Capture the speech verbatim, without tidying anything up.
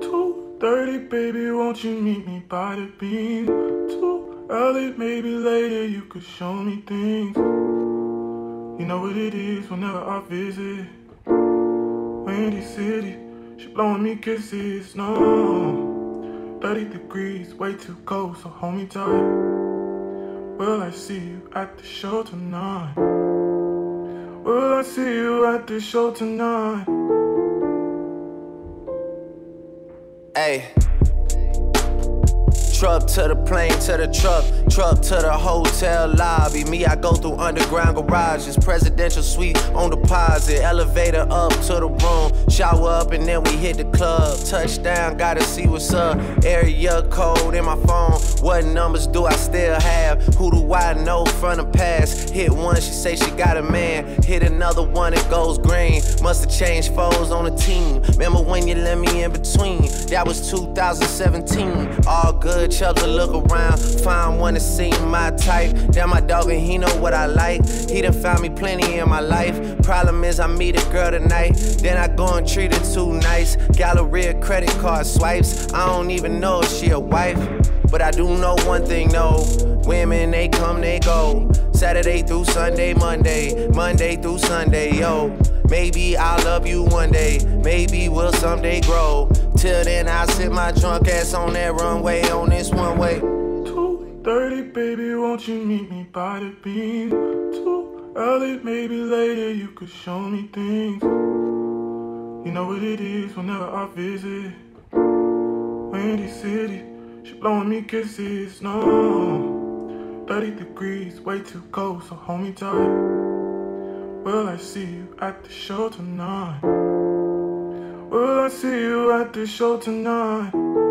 two thirty, baby, won't you meet me by the beam? Too early, maybe later, you could show me things. You know what it is whenever I visit Windy City, she blowing me kisses, no. thirty degrees, way too cold, so hold me tight. Will I see you at the show tonight? Will I see you at the show tonight? Ayy. Truck to the plane, to the truck, truck to the hotel lobby. Me, I go through underground garages, presidential suite on deposit, elevator up to the room, shower up and then we hit the club. Touchdown, gotta see what's up. Area code in my phone, what numbers do I still have? Who do I know from the past? Hit one, she say she got a man. Hit another one, it goes green. Must've changed foes on the team. Remember when you let me in between? That was two thousand seventeen. All good. Chubbs a look around, find one that seem my type. Damn, my dog and he know what I like. He done found me plenty in my life. Problem is I meet a girl tonight, then I go and treat her too nice. Galleria credit card swipes, I don't even know if she a wife. But I do know one thing though, women they come, they go. Saturday through Sunday, Monday, Monday through Sunday, yo. Maybe I'll love you one day, maybe we'll someday grow. Till then I'll sit my drunk ass on that runway, on this one way. two thirty, baby, won't you meet me by the beam? Too early, maybe later, you could show me things. You know what it is whenever I visit Windy City, she blowing me kisses, no. thirty degrees, way too cold, so hold me tight. Will I see you at the show tonight? Will I see you at the show tonight?